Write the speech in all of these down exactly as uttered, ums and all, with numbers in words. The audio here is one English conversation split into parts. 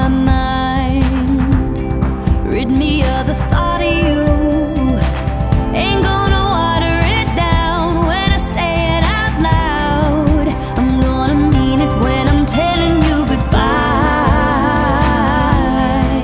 my mind. Rid me of the thought of you. Ain't gonna water it down when I say it out loud. I'm gonna mean it when I'm telling you goodbye.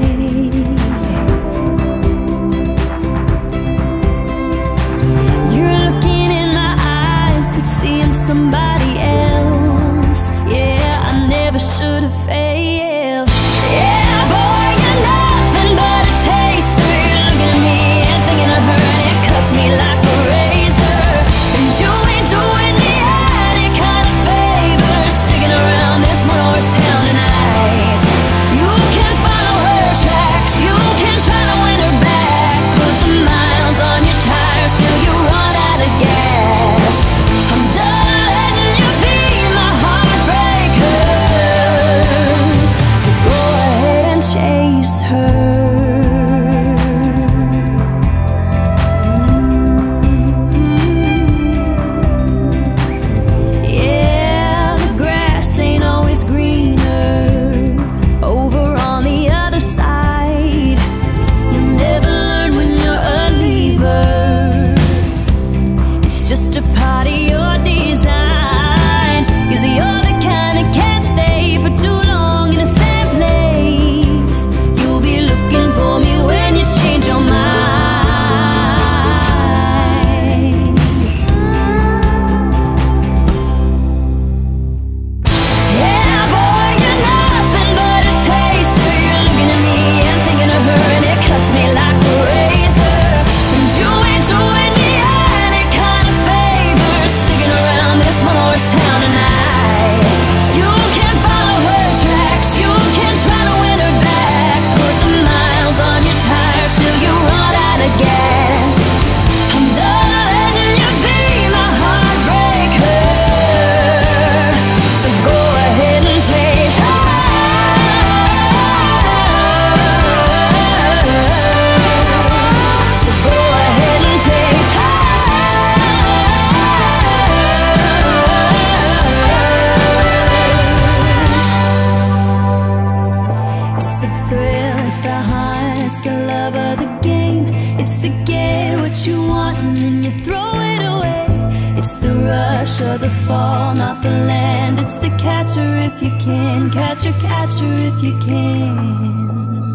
You're looking in my eyes, but seeing somebody else. Yeah, I never should have failed. Yeah, boy, you're nothing but a chaser. You're looking at me and thinking of her, and it cuts me like a razor. And you ain't doing me any kind of favor, sticking around this one-horse town tonight. You can follow her tracks, you can try to win her back. Put the miles on your tires till you run out of gas. I'm done letting you be my heartbreaker, so go ahead and chase her. Yeah, the grass ain't always greener over on the other side. You'll never learn when you're a leaver. It's just a part of your design, 'cause you're the kind that can't stay for too long in the same place. You'll be looking for me when you change your mind. Yeah, boy, you're nothing but a chaser. You're looking at me and thinking of her, and it cuts me like a razor. And you ain't doing me any kind of favor, sticking around this one-horse town tonight. You can follow her tracks, you can try to win her back. Put the miles on your tires till you run out of gas. I'm done letting you be my heartbreaker, so go ahead and chase her. So go ahead and chase her. It's the thrill, it's the hunt, it's the love of the game. It's the get what you want and then you throw it away. It's the rush or the fall, not the land. It's the catcher if you can, catcher, catcher if you can.